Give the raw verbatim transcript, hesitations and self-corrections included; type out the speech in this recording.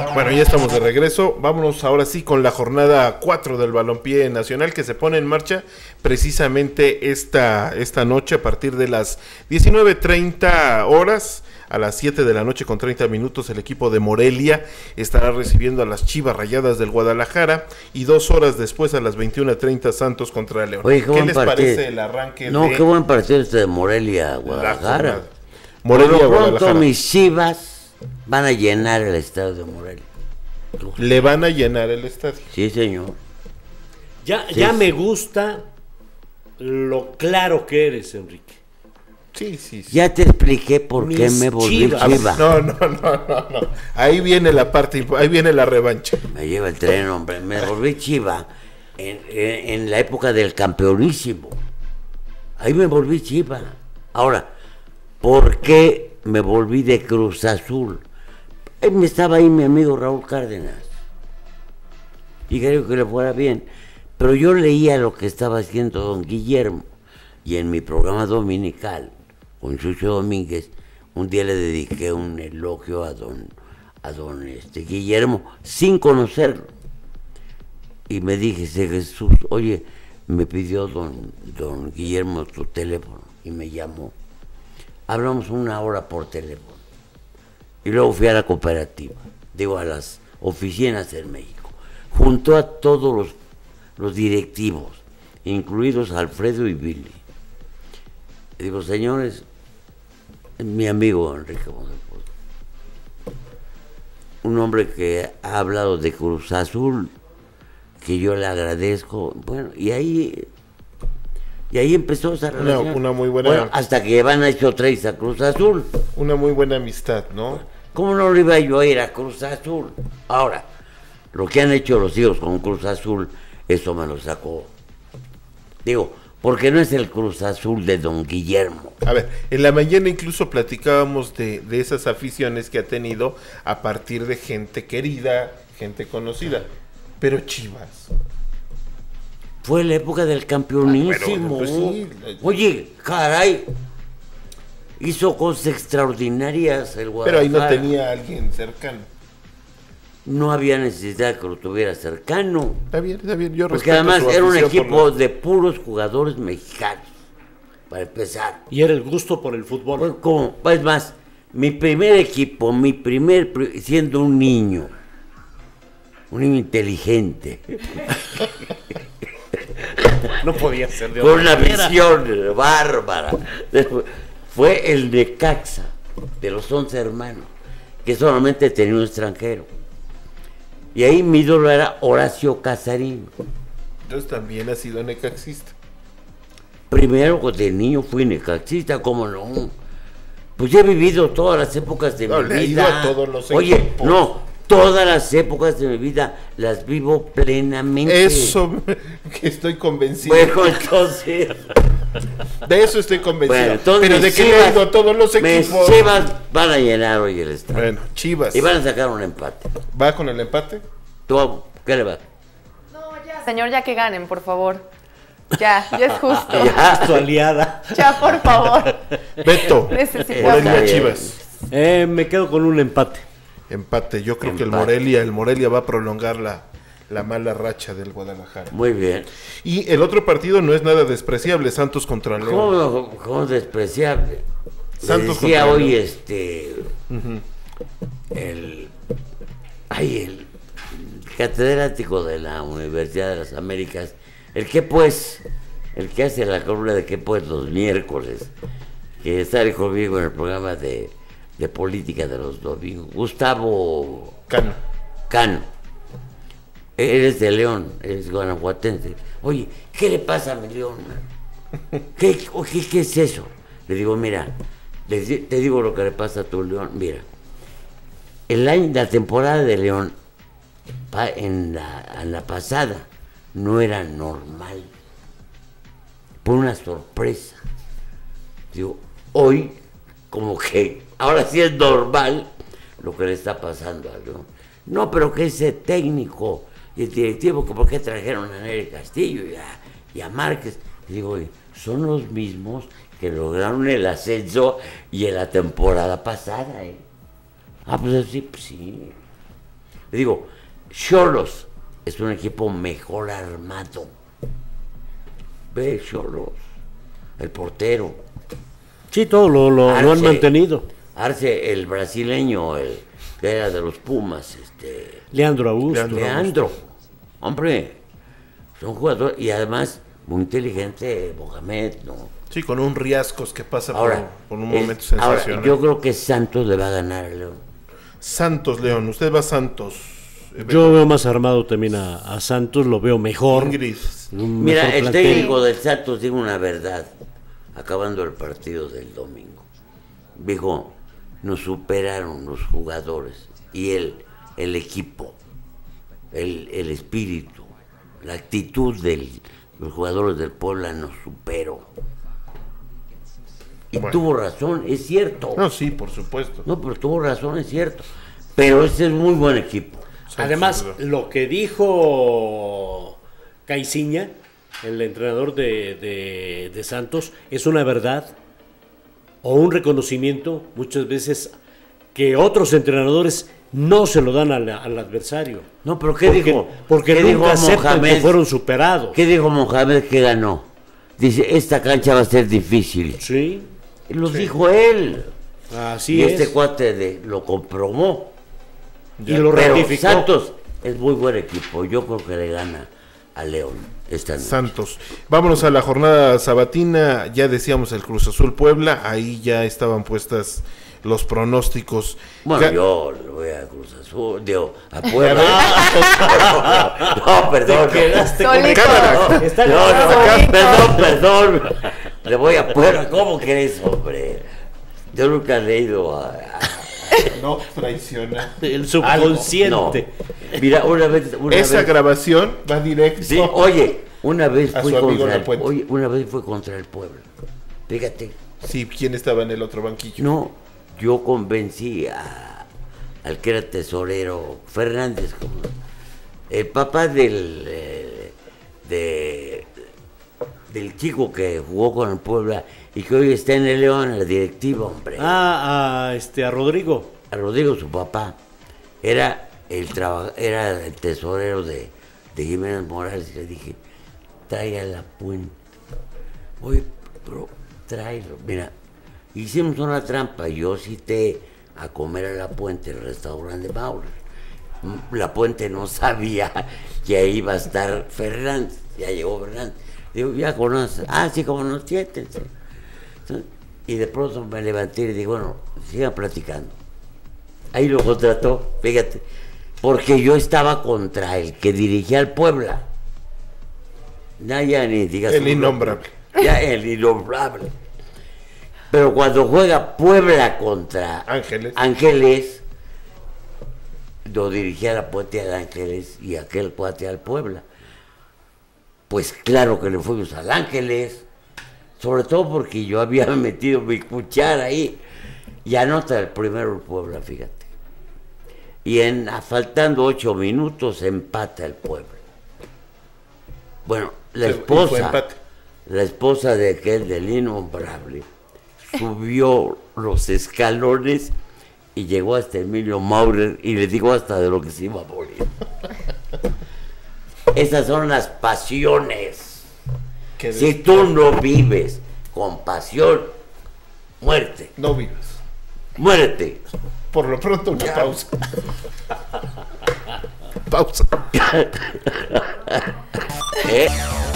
Bueno, ya estamos de regreso. Vámonos ahora sí con la jornada cuatro del balompié nacional que se pone en marcha precisamente esta, esta noche a partir de las diecinueve treinta horas. A las siete de la noche con treinta minutos el equipo de Morelia estará recibiendo a las Chivas Rayadas del Guadalajara y dos horas después a las veintiuna treinta Santos contra León. Oye, ¿qué, ¿Qué les partido? parece el arranque? No, de qué buen partido este de Morelia, Guadalajara. Morelia, Por lo pronto Guadalajara. mis Chivas van a llenar el estadio de Morelia. Le van a llenar el estadio. Sí, señor. Ya, Sí, ya sí. me gusta lo claro que eres, Enrique. Sí, sí, sí. Ya te expliqué por qué Mis me volví Chivas. Chiva. No, no, no, no, no. Ahí viene la parte, imp- ahí viene la revancha. Me lleva el tren, hombre. Me volví Chiva en, en, en la época del campeonísimo. Ahí me volví Chiva. Ahora, ¿por qué me volví de Cruz Azul? Ahí me estaba ahí mi amigo Raúl Cárdenas. Y creo que le fuera bien. Pero yo leía lo que estaba haciendo don Guillermo. Y en mi programa dominical, con Chucho Domínguez, un día le dediqué un elogio a don, a don este, Guillermo, sin conocerlo. Y me dije, Jesús, oye, me pidió don, don Guillermo tu teléfono y me llamó. Hablamos una hora por teléfono. Y luego fui a la cooperativa, digo, a las oficinas en México. Juntó a todos los, los directivos, incluidos Alfredo y Billy. Y digo, señores, mi amigo Enrique Montepozo, un hombre que ha hablado de Cruz Azul, que yo le agradezco, bueno, y ahí y ahí empezó esa Una, relación. una muy buena, Bueno, hasta que van a hecho tres a Cruz Azul. una muy buena amistad, ¿no? ¿Cómo no le iba yo a ir a Cruz Azul? Ahora, lo que han hecho los hijos con Cruz Azul, eso me lo sacó. Digo, porque no es el Cruz Azul de don Guillermo. A ver, en la mañana incluso platicábamos de, de esas aficiones que ha tenido a partir de gente querida, gente conocida, pero Chivas. Fue la época del campeonísimo. Ah, bueno, pues sí. Oye, caray, hizo cosas extraordinarias el Pero ahí no Guadalajara. tenía a alguien cercano. No había necesidad de que lo tuviera cercano. Está bien, está bien, yo Porque respeto además su era un afición por equipo la- de puros jugadores mexicanos, para empezar. Y era el gusto por el fútbol. Fue como, es más, mi primer equipo, mi primer, pri- siendo un niño, un niño inteligente, No podía ser de con otra una manera. visión bárbara, después, fue el Necaxa, de los once hermanos, que solamente tenía un extranjero. Y ahí mi ídolo era Horacio Casarín. Entonces también ha sido necaxista. Primero, pues, de niño fui necaxista, ¿cómo no? Pues yo he vivido todas las épocas de No, mi le ha ido vida. a todos los Oye, equipos. no, todas las épocas de mi vida las vivo plenamente. Eso que estoy convencido. Bueno, entonces, De eso estoy convencido. bueno, entonces pero de mis que le Chivas- ha ido a todos los mis equipos. Chivas van a llenar hoy el estadio. Bueno, Chivas. Y van a sacar un empate. ¿Va con el empate? ¿Tú qué le vas? Señor, ya que ganen, por favor. Ya, ya es justo. Ya. Tu aliada. Ya, por favor. Beto. Necesitamos. Morelia Está bien. Chivas. Eh, me quedo con un empate. Empate. Yo creo que el Empate. Morelia, el Morelia va a prolongar la, la mala racha del Guadalajara. Muy bien. Y el otro partido no es nada despreciable, Santos contra León. ¿Cómo, cómo despreciable? Santos Le decía contra hoy León. este el ay el catedrático de la Universidad de las Américas, el que pues, el que hace la columna de que pues los miércoles, que sale conmigo en el programa de, de política de los domingos, Gustavo Cano. Cano. Eres de León, eres guanajuatense. Oye, ¿qué le pasa a mi León, man? ¿Qué, o qué, qué es eso? Le digo, mira, le di- te digo lo que le pasa a tu León. Mira, el año, la temporada de León, pa- en la, en la pasada, no era normal. Por una sorpresa. Digo, hoy, como que, ahora sí es normal lo que le está pasando a León. No, pero que ese técnico y el directivo, que por qué trajeron a Nery Castillo y a, y a Márquez. Y digo, oye, son los mismos que lograron el ascenso y en la temporada pasada, ¿eh? Ah, pues sí, pues sí. Le digo, Xolos es un equipo mejor armado. Ve Xolos, el portero. Sí, todo lo, lo, Arce, lo han mantenido. Arce, el brasileño, el que era de los Pumas, este... Leandro Augusto. Leandro. Leandro. Hombre, son jugadores, y además muy inteligente Mohamed, ¿no? Sí, con un Riascos que pasa Ahora, por, por un el- momento ahora, sensacional. yo creo que Santos le va a ganar a León. Santos, León. Usted va a Santos. eh, Yo veo más armado también a, a Santos, lo veo mejor. Ingrid. un Mira, mejor el plantel. técnico del Santos dijo una verdad, acabando el partido del domingo. Dijo, nos superaron los jugadores y el, el equipo, el, el espíritu, la actitud de los jugadores del Puebla nos superó. Y Bueno. tuvo razón, es cierto. No, sí, por supuesto. No, pero tuvo razón, es cierto. Pero ese es muy buen equipo. Además, Santos, lo que dijo Caiciña, el entrenador de, de- de Santos, es una verdad o un reconocimiento muchas veces que otros entrenadores no se lo dan al, al adversario. No, pero ¿qué porque, dijo? Porque ¿Qué nunca dijo aceptan que Mohamed? fueron superados. ¿Qué dijo Mohamed que ganó? Dice, esta cancha va a ser difícil. Sí, Y lo dijo él. así y es. este cuate de, lo comprobó. y lo Pero ratificó. Santos es muy buen equipo. Yo creo que le gana a León esta noche. Santos. Vámonos a la jornada sabatina. Ya decíamos el Cruz Azul Puebla. Ahí ya estaban puestas los pronósticos. Bueno, Ga- yo le voy a Cruz Azul, digo, a Puebla. no, perdón. Te quedaste con Solito. cámara. Está No, grabado. no, perdón, perdón. Le voy a Puebla. ¿Cómo crees, hombre? Yo nunca he leído a... a- No traiciona. El subconsciente. No. Mira, una vez... Una Esa vez, grabación va directo. sí, oye, una vez A fui su amigo contra el, Lapuente. oye, una vez fue contra el Puebla. Fíjate. Sí, ¿quién estaba en el otro banquillo? No, yo convencí a, al que era tesorero, Fernández, como, el papá del, eh, de, del chico que jugó con el Puebla y que hoy está en el León, en la directiva, hombre. Ah, a, este, a Rodrigo. A Rodrigo, su papá, era el, traba- era el tesorero de, de Jiménez Morales, y le dije, trae a la Puente. Oye, bro, tráelo. Mira, hicimos una trampa. Yo cité a comer a La Puente, el restaurante Maurer. La Puente no sabía que ahí iba a estar Fernández. Ya llegó Fernández. Digo, ya conoces. Ah, sí, como no, siéntense. Y de pronto me levanté y le dije, bueno, sigan platicando. Ahí lo contrató, fíjate, porque yo estaba contra el que dirigía al Puebla. Ya, ya ni digas. El su innombrable. nombre. Ya, el innombrable. Pero cuando juega Puebla contra Ángeles. Ángeles, lo dirigía la Puente al Ángeles y aquel cuate al Puebla. Pues claro que le fuimos al Ángeles, sobre todo porque yo había metido mi cuchara ahí. Y anota el primero el Puebla, fíjate. Y en a- faltando ocho minutos empata el Puebla. Bueno, la Y fue esposa, empate. la esposa de aquel del innombrable, subió los escalones y llegó hasta Emilio Maurer y le dijo hasta de lo que se iba a morir. Esas son las pasiones. Que Si des- tú no vives con pasión, muerte, No vivas. muérete. Por lo pronto una pausa. pausa. ¿Eh?